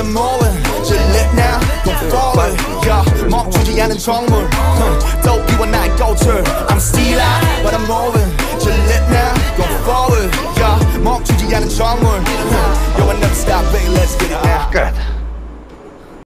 I'm moving. Just look now, don't forward. Yeah, 멈추지 않은 정물. 또 비워 나의 꽃을. I'm still out, but I'm moving. Just look now, don't forward. Yeah, 멈추지 않은 정물.